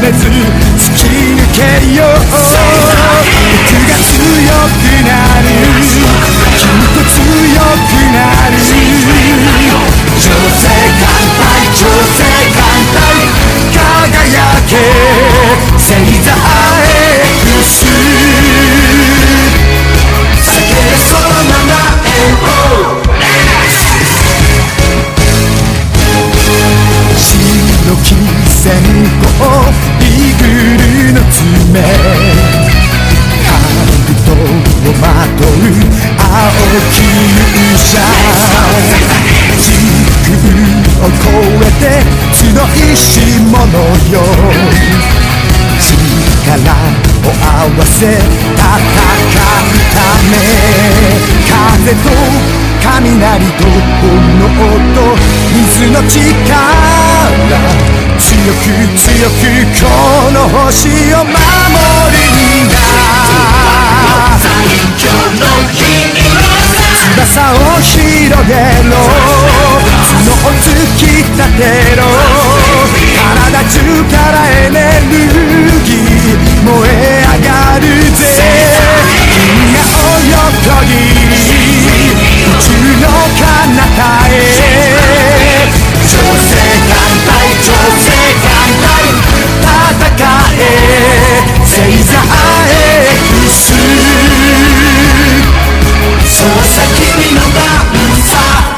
れず突き抜けよう。僕が強くなる、君と強くなる。女性艦隊、女性艦隊、輝け星座 X。 叫べその名前を。白き線香、イーグルの爪、兜をまとう青き勇者。時空を超えて強いし者よ。力を合わせ戦うため、風と雷と炎と水の力、強く強くこの星を守るんだ。翼を広げろ、角を突き立てろ。体中からエネルギー燃え上がるぜ。君が泳ぎ宇宙の彼方へ。女性艦隊、女性艦隊、戦え星座 X。 そうさ君の番さ。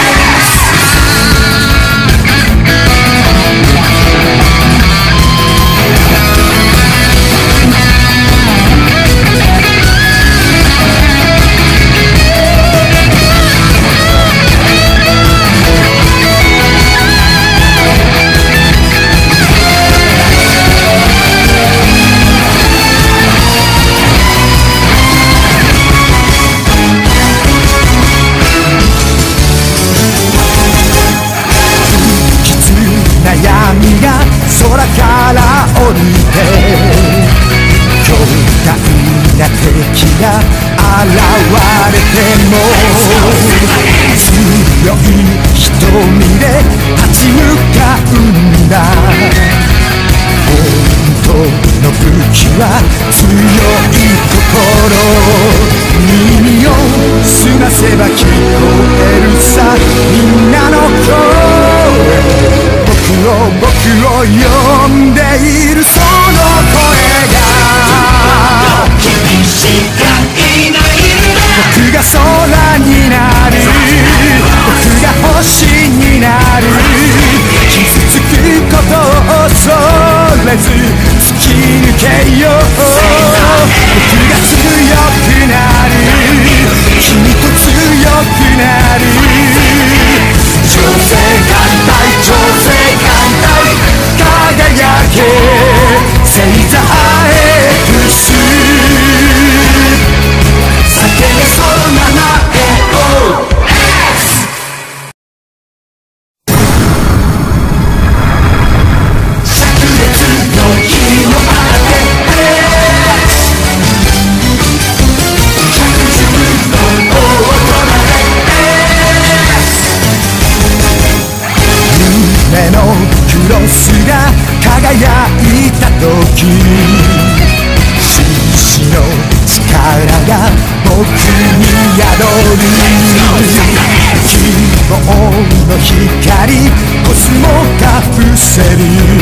闇が空から降りて、強大な敵が現れても、強い瞳で立ち向かうんだ。本当の武器は強い心。耳を澄ませば聞こえるさ、みんなの声。僕を呼んでいるその声が、君しかいないんだ。僕が空になる、僕が星になる。傷つくことを恐れず突き抜けよう。僕が強くなる、君と強くなる。女性艦隊、女性艦隊、輝け星座 X。 叫べその名前を。灼熱の日のあて、着実の大人で夢のクロスが輝いた時、獅子の力が僕に宿る。希望の光、コスモが伏せる。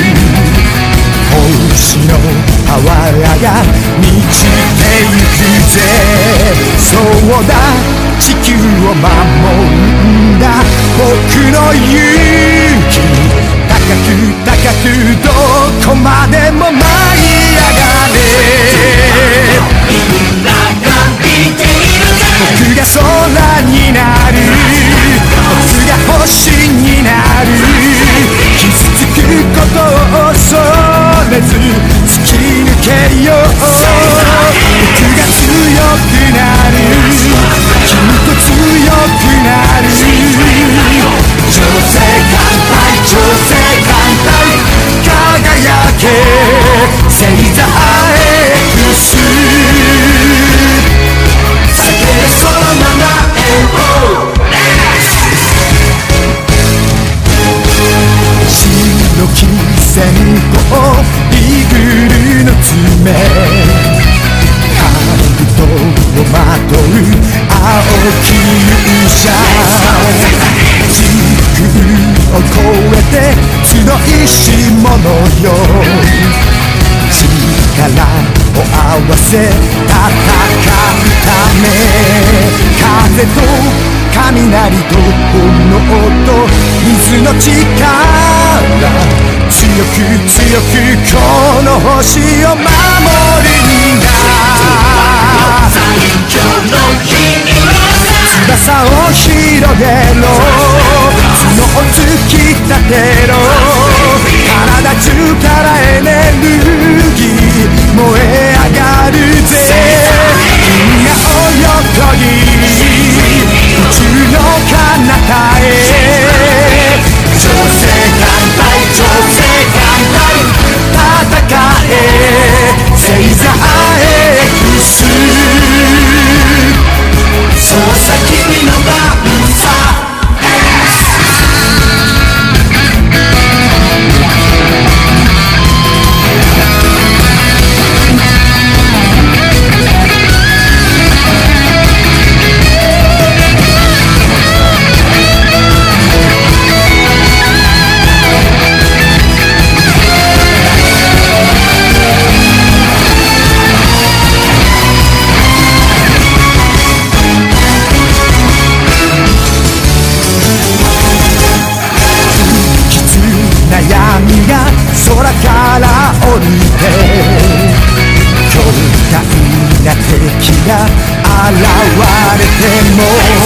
星のパワーが満ちてゆくぜ。そうだ、地球を守るんだ僕の勇気。高く高くどこまでも舞い上がれ。みんなが見ているぜ。僕が空になる、僕が星になる。傷つくことを恐れず突き抜けよう。僕が強くなる、君と強くなる。女性艦隊、女性艦隊、輝け星座 X。 叫べその名前を。白き線香、イー勇者時空を超えて強いし者よ力を合わせ戦うため風と雷と炎と水の力強く強くこの星を守るんだ翼を広げろ角を突き立てろ体中からエネルギー燃え上がるぜ君が泳ぎ宇宙の彼方へ超世艦隊超世艦隊戦え星座 X そうさ君の番さ空から降りて強大な敵が現れても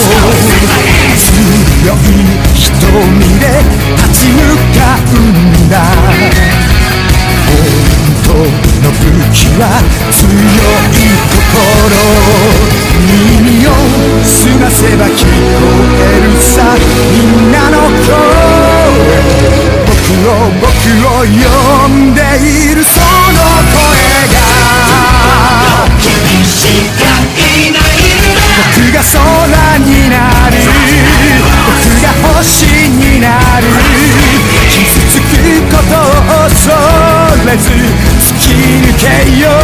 強い瞳で立ち向かうんだ本当の武器は強い心耳を澄ませば聞こえるさみんなの声僕を呼んでいるその声が君しかいないんだ僕が空になる僕が星になる傷つくことを恐れず突き抜けよう